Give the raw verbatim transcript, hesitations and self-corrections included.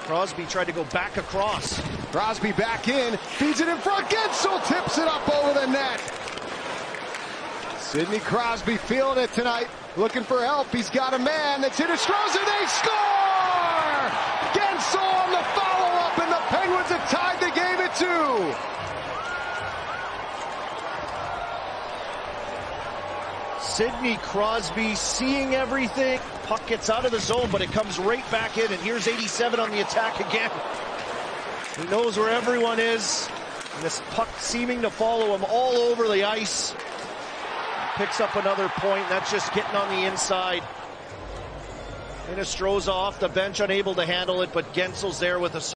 Crosby tried to go back across. Crosby back in, feeds it in front. Guentzel tips it up over the net. Sidney Crosby feeling it tonight, looking for help. He's got a man. That's Hinostroza. They score! Guentzel on the follow-up, and the Penguins have tied the game at two. Sidney Crosby seeing everything. Puck gets out of the zone, but it comes right back in, and here's eighty-seven on the attack again. He knows where everyone is, and this puck seeming to follow him all over the ice. Picks up another point. That's just getting on the inside. Hinostroza off the bench, unable to handle it, but Guentzel's there with a